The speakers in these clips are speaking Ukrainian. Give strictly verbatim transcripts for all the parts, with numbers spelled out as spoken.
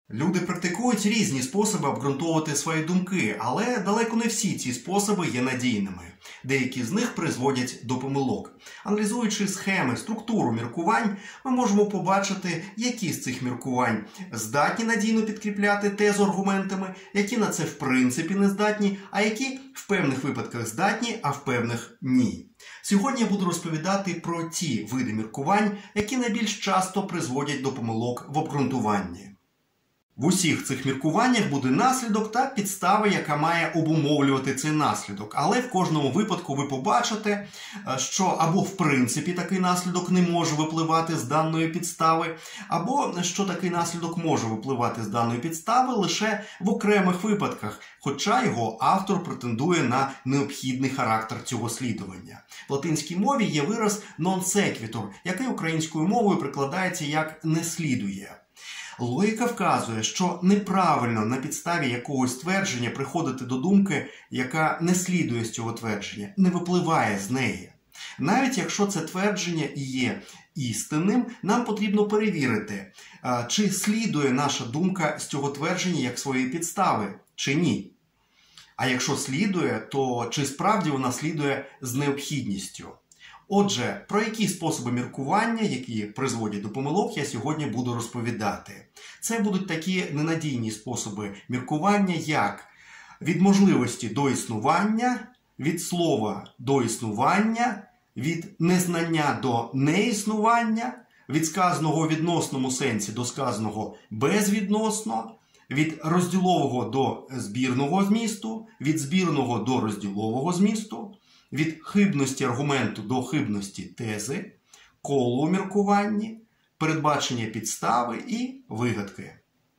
Люди практикують різні способи обґрунтовувати свої думки, але далеко не всі ці способи є надійними. Деякі з них призводять до помилок. Аналізуючи схеми, структуру міркувань, ми можемо побачити, які з цих міркувань здатні надійно підкріпляти тезу аргументами, які на це в принципі не здатні, а які в певних випадках здатні, а в певних ні. Сьогодні я буду розповідати про ті види міркувань, які найбільш часто призводять до помилок в обґрунтуванні. В усіх цих міркуваннях буде наслідок та підстава, яка має обумовлювати цей наслідок. Але в кожному випадку ви побачите, що або в принципі такий наслідок не може випливати з даної підстави, або що такий наслідок може випливати з даної підстави лише в окремих випадках, хоча його автор претендує на необхідний характер цього слідування. В латинській мові є вираз non sequitur, який українською мовою прикладається як «не слідує». Логіка вказує, що неправильно на підставі якогось твердження приходити до думки, яка не слідує з цього твердження, не випливає з неї. Навіть якщо це твердження і є істинним, нам потрібно перевірити, чи слідує наша думка з цього твердження як своєї підстави, чи ні. А якщо слідує, то чи справді вона слідує з необхідністю. Отже, про які способи міркування, які призводять до помилок, я сьогодні буду розповідати. Це будуть такі ненадійні способи міркування, як від можливості до існування, від слова до існування, від незнання до неіснування, від сказаного у відносному сенсі до сказаного безвідносно, від розділового до збірного змісту, від збірного до розділового змісту, від хибності аргументу до хибності тези, колу у міркуванні, передбачення підстави і вигадки.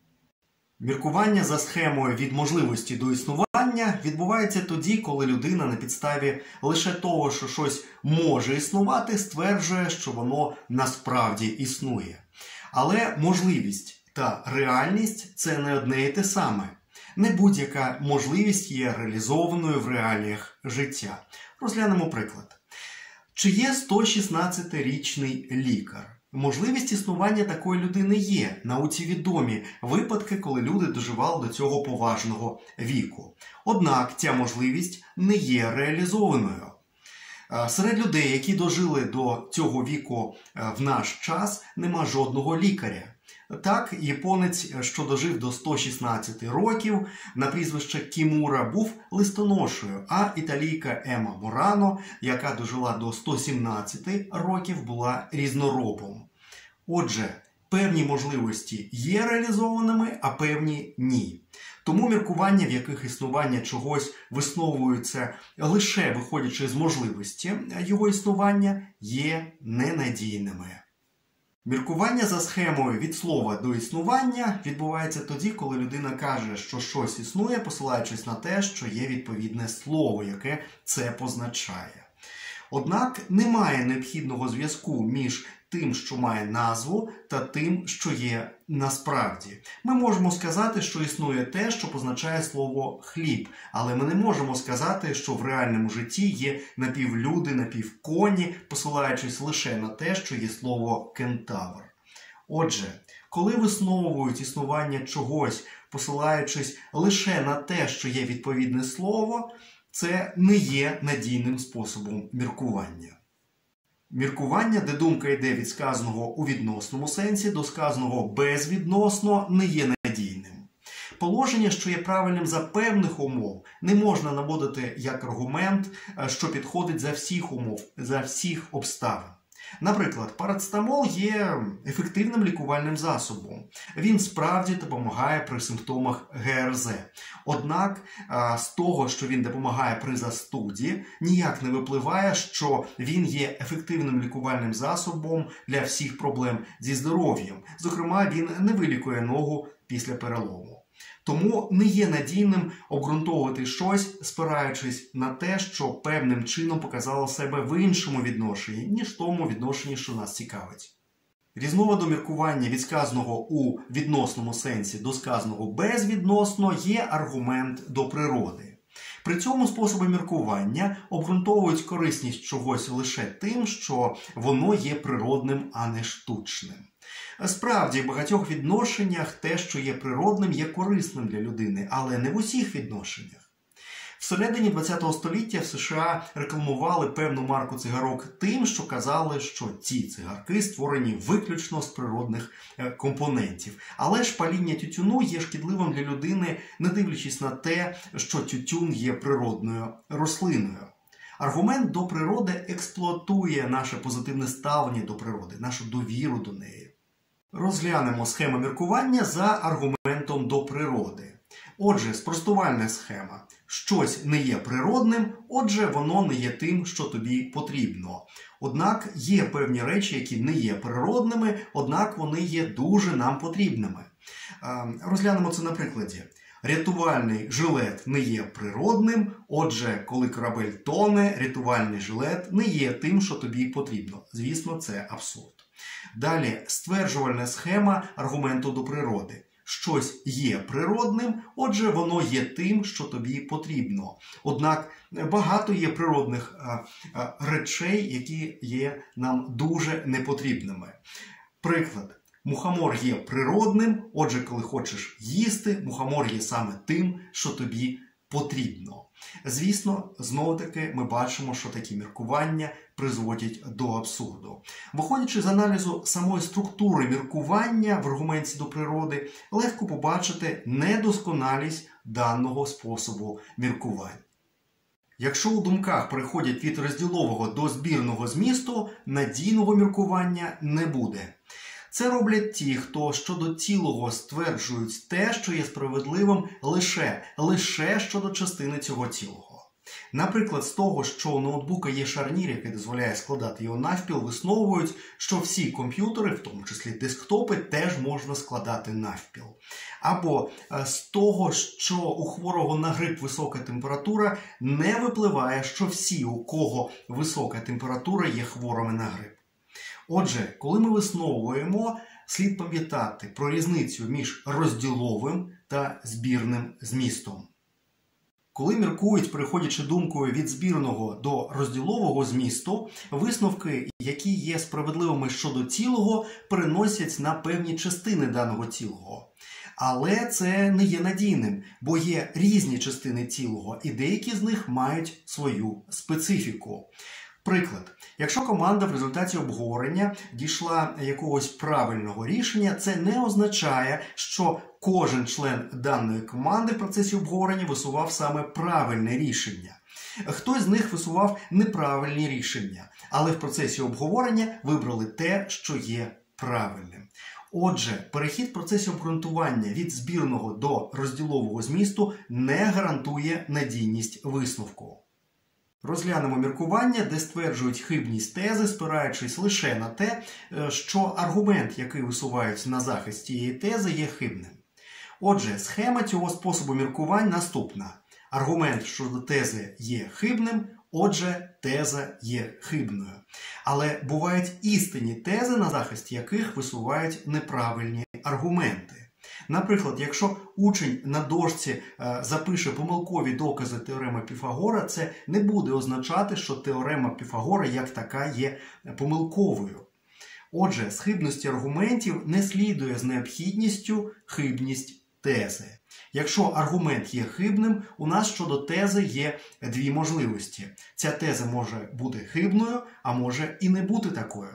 Міркування за схемою від можливості до існування відбувається тоді, коли людина на підставі лише того, що щось може існувати, стверджує, що воно насправді існує. Але можливість та реальність – це не одне і те саме. Не будь-яка можливість є реалізованою в реаліях життя. Розглянемо приклад. Чи є сто шістнадцятирічний лікар? Можливість існування такої людини є. Науці відомі випадки, коли люди доживали до цього поважного віку. Однак ця можливість не є реалізованою. Серед людей, які дожили до цього віку в наш час, нема жодного лікаря. Так, японець, що дожив до ста шістнадцяти років, на прізвище Кімура, був листоношею, а італійка Ема Мурано, яка дожила до ста сімнадцяти років, була різноробом. Отже, певні можливості є реалізованими, а певні – ні. Тому міркування, в яких існування чогось висновується лише виходячи з можливості його існування, є ненадійними. Міркування за схемою від слова до існування відбувається тоді, коли людина каже, що щось існує, посилаючись на те, що є відповідне слово, яке це позначає. Однак немає необхідного зв'язку між тим, що має назву, та тим, що є насправді. Ми можемо сказати, що існує те, що позначає слово «хліб», але ми не можемо сказати, що в реальному житті є напівлюди, напівконі, посилаючись лише на те, що є слово «кентавр». Отже, коли висновують існування чогось, посилаючись лише на те, що є відповідне слово, це не є надійним способом міркування. Міркування, де думка йде від сказаного у відносному сенсі до сказаного безвідносно, не є надійним. Положення, що є правильним за певних умов, не можна наводити як аргумент, що підходить за всіх умов, за всіх обставин. Наприклад, парацетамол є ефективним лікувальним засобом. Він справді допомагає при симптомах ге ер зет. Однак з того, що він допомагає при застуді, ніяк не випливає, що він є ефективним лікувальним засобом для всіх проблем зі здоров'ям. Зокрема, він не вилікує ногу після перелому. Тому не є надійним обґрунтовувати щось, спираючись на те, що певним чином показало себе в іншому відношенні, ніж тому відношенні, що нас цікавить. Різновиду міркування від сказаного у відносному сенсі до сказаного безвідносно є аргумент до природи. При цьому способи міркування обґрунтовують корисність чогось лише тим, що воно є природним, а не штучним. Справді, в багатьох відношеннях те, що є природним, є корисним для людини, але не в усіх відношеннях. Всередині ХХ століття в США рекламували певну марку цигарок тим, що казали, що ці цигарки створені виключно з природних компонентів. Але ж паління тютюну є шкідливим для людини, не дивлячись на те, що тютюн є природною рослиною. Аргумент до природи експлуатує наше позитивне ставлення до природи, нашу довіру до неї. Розглянемо схему міркування за аргументом до природи. Отже, спростувальна схема. Щось не є природним, отже, воно не є тим, що тобі потрібно. Однак є певні речі, які не є природними, однак вони є дуже нам потрібними. Розглянемо це на прикладі. Рятувальний жилет не є природним, отже, коли корабель тоне, рятувальний жилет не є тим, що тобі потрібно. Звісно, це абсурд. Далі, стверджувальна схема аргументу до природи. Щось є природним, отже, воно є тим, що тобі потрібно. Однак багато є природних а, а, речей, які є нам дуже непотрібними. Приклад. Мухомор є природним, отже, коли хочеш їсти, мухомор є саме тим, що тобі потрібно. Звісно, знову-таки ми бачимо, що такі міркування призводять до абсурду. Виходячи з аналізу самої структури міркування в аргументі до природи, легко побачити недосконалість даного способу міркування. Якщо у думках переходять від розділового до збірного змісту, надійного міркування не буде. Це роблять ті, хто щодо цілого стверджують те, що є справедливим лише, лише щодо частини цього цілого. Наприклад, з того, що у ноутбука є шарнір, який дозволяє складати його навпіл, висновують, що всі комп'ютери, в тому числі десктопи, теж можна складати навпіл. Або з того, що у хворого на грип висока температура, не випливає, що всі, у кого висока температура, є хворими на грип. Отже, коли ми висновуємо, слід пам'ятати про різницю між розділовим та збірним змістом. Коли міркують, переходячи думкою від збірного до розділового змісту, висновки, які є справедливими щодо цілого, переносять на певні частини даного цілого. Але це не є надійним, бо є різні частини цілого, і деякі з них мають свою специфіку. Приклад. Якщо команда в результаті обговорення дійшла якогось правильного рішення, це не означає, що кожен член даної команди в процесі обговорення висував саме правильне рішення. Хтось з них висував неправильні рішення, але в процесі обговорення вибрали те, що є правильним. Отже, перехід в процесі обґрунтування від збірного до розділового змісту не гарантує надійність висновку. Розглянемо міркування, де стверджують хибність тези, спираючись лише на те, що аргумент, який висувають на захист цієї тези, є хибним. Отже, схема цього способу міркувань наступна. Аргумент щодо тези є хибним, отже, теза є хибною. Але бувають істинні тези, на захист яких висувають неправильні аргументи. Наприклад, якщо учень на дошці е, запише помилкові докази теореми Піфагора, це не буде означати, що теорема Піфагора як така є помилковою. Отже, з хибності аргументів не слідує з необхідністю хибність тези. Якщо аргумент є хибним, у нас щодо тези є дві можливості. Ця теза може бути хибною, а може і не бути такою.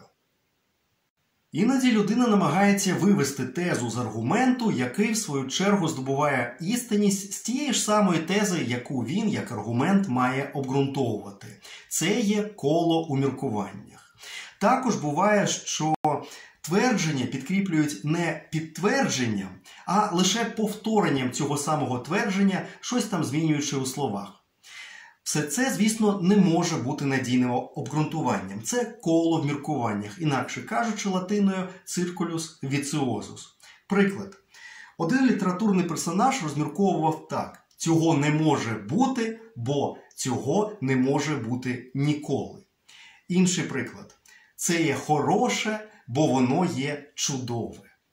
Іноді людина намагається вивести тезу з аргументу, який, в свою чергу, здобуває істинність з тієї ж самої тези, яку він, як аргумент, має обґрунтовувати. Це є коло у міркуваннях. Також буває, що твердження підкріплюють не підтвердженням, а лише повторенням цього самого твердження, щось там змінюючи у словах. Все це, звісно, не може бути надійним обґрунтуванням. Це коло в міркуваннях, інакше кажучи латиною «circulus viciosus». Приклад. Один літературний персонаж розмірковував так. Цього не може бути, бо цього не може бути ніколи. Інший приклад. Це є хороше, бо воно є чудове.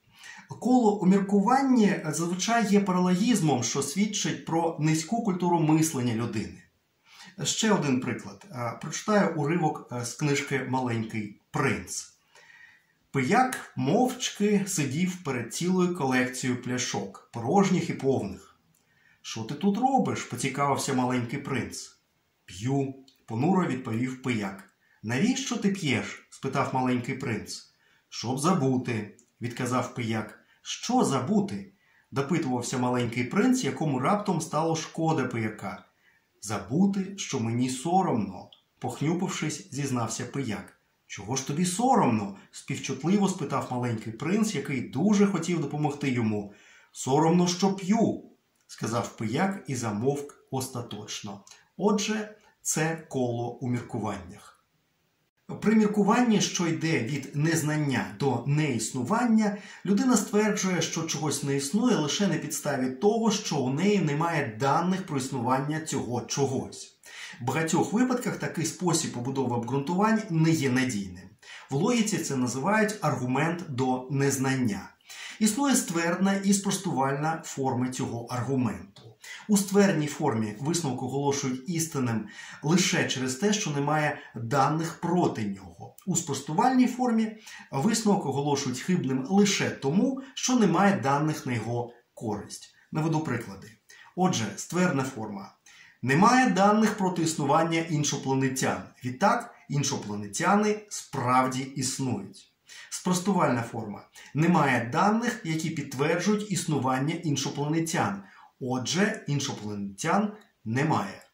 Коло у міркуванні зазвичай є паралогізмом, що свідчить про низьку культуру мислення людини. Ще один приклад. Прочитаю уривок з книжки «Маленький принц». Пияк мовчки сидів перед цілою колекцією пляшок, порожніх і повних. «Що ти тут робиш?» – поцікавився маленький принц. «П'ю», – понуро відповів пияк. «Навіщо ти п'єш?» – спитав маленький принц. «Щоб забути», – відказав пияк. «Що забути?» – допитувався маленький принц, якому раптом стало шкода пияка. «Забути, що мені соромно», – похнюпившись, зізнався пияк. «Чого ж тобі соромно?» – співчутливо спитав маленький принц, який дуже хотів допомогти йому. «Соромно, що п'ю», – сказав пияк і замовк остаточно. Отже, це коло у міркуваннях. При міркуванні, що йде від незнання до неіснування, людина стверджує, що чогось не існує лише на підставі того, що у неї немає даних про існування цього чогось. В багатьох випадках такий спосіб побудови обґрунтувань не є надійним. В логіці це називають аргумент до незнання. Існує ствердна і спростувальна форми цього аргументу. У ствердній формі висновок оголошують істинним лише через те, що немає даних проти нього. У спростувальній формі висновок оголошують хибним лише тому, що немає даних на його користь. Наведу приклади. Отже, ствердна форма. Немає даних проти існування іншопланетян. Відтак, іншопланетяни справді існують. Спростувальна форма. Немає даних, які підтверджують існування іншопланетян. Отже, іншопланетян немає.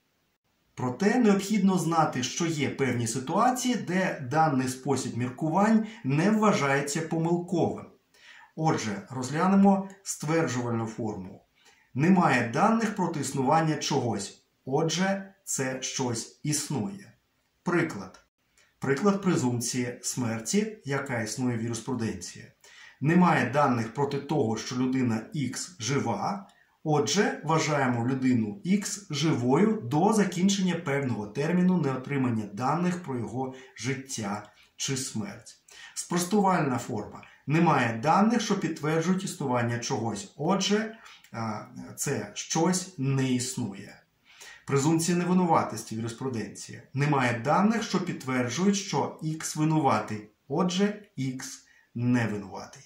Проте необхідно знати, що є певні ситуації, де даний спосіб міркувань не вважається помилковим. Отже, розглянемо стверджувальну форму. Немає даних проти існування чогось. Отже, це щось існує. Приклад. Приклад презумпції смерті, яка існує в юриспруденції. Немає даних проти того, що людина Х жива. Отже, вважаємо людину Х живою до закінчення певного терміну неотримання даних про його життя чи смерть. Спростувальна форма. Немає даних, що підтверджують існування чогось. Отже, це щось не існує. Презумпція невинуватості в юриспруденції. Немає даних, що підтверджують, що Х винуватий. Отже, Х не винуватий.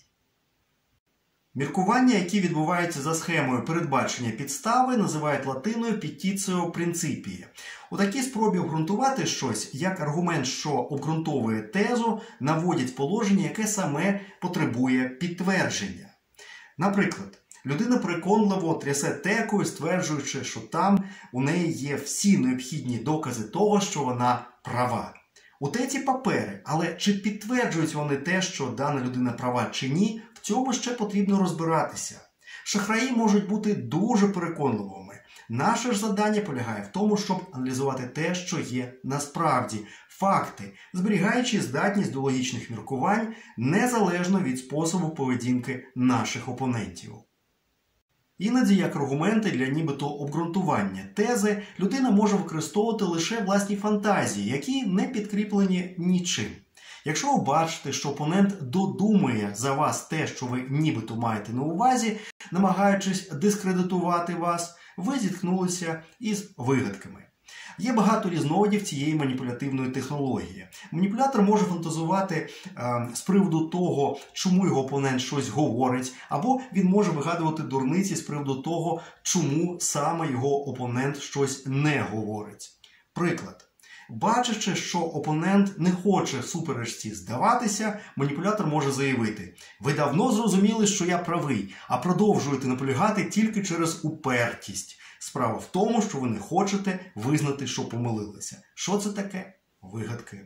Міркування, які відбуваються за схемою передбачення підстави, називають латиною «petitio principii». У такій спробі обґрунтувати щось, як аргумент, що обґрунтовує тезу, наводять положення, яке саме потребує підтвердження. Наприклад, людина переконливо трясе текою, стверджуючи, що там у неї є всі необхідні докази того, що вона права. У теці папери, але чи підтверджують вони те, що дана людина права чи ні, в цьому ще потрібно розбиратися. Шахраї можуть бути дуже переконливими. Наше ж завдання полягає в тому, щоб аналізувати те, що є насправді, факти, зберігаючи здатність до логічних міркувань незалежно від способу поведінки наших опонентів. Іноді, як аргументи для нібито обґрунтування тези, людина може використовувати лише власні фантазії, які не підкріплені нічим. Якщо ви бачите, що опонент додумує за вас те, що ви нібито маєте на увазі, намагаючись дискредитувати вас, ви зіткнулися із вигадками. Є багато різновидів цієї маніпулятивної технології. Маніпулятор може фантазувати е, з приводу того, чому його опонент щось говорить, або він може вигадувати дурниці з приводу того, чому саме його опонент щось не говорить. Приклад. Бачачи, що опонент не хоче в суперечці здаватися, маніпулятор може заявити: «Ви давно зрозуміли, що я правий, а продовжуєте наполягати тільки через упертість. Справа в тому, що ви не хочете визнати, що помилилися». Що це таке? Вигадки.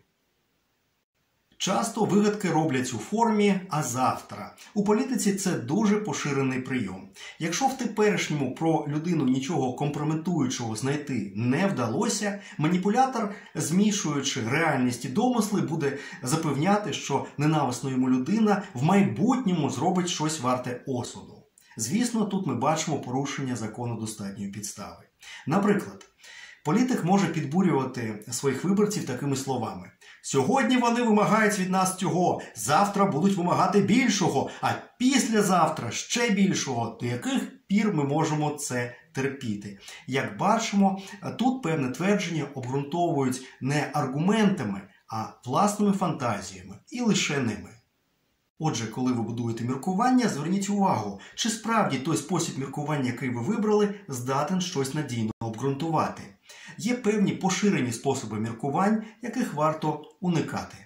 Часто вигадки роблять у формі «а завтра». У політиці це дуже поширений прийом. Якщо в теперішньому про людину нічого компрометуючого знайти не вдалося, маніпулятор, змішуючи реальність і домисли, буде запевняти, що ненависна йому людина в майбутньому зробить щось варте осуду. Звісно, тут ми бачимо порушення закону достатньої підстави. Наприклад, політик може підбурювати своїх виборців такими словами: «Сьогодні вони вимагають від нас цього, завтра будуть вимагати більшого, а післязавтра ще більшого. До яких пір ми можемо це терпіти? Як бачимо, тут певне твердження обґрунтовують не аргументами, а власними фантазіями і лише ними. Отже, коли ви будуєте міркування, зверніть увагу, чи справді той спосіб міркування, який ви вибрали, здатен щось надійно обґрунтувати. Є певні поширені способи міркувань, яких варто уникати.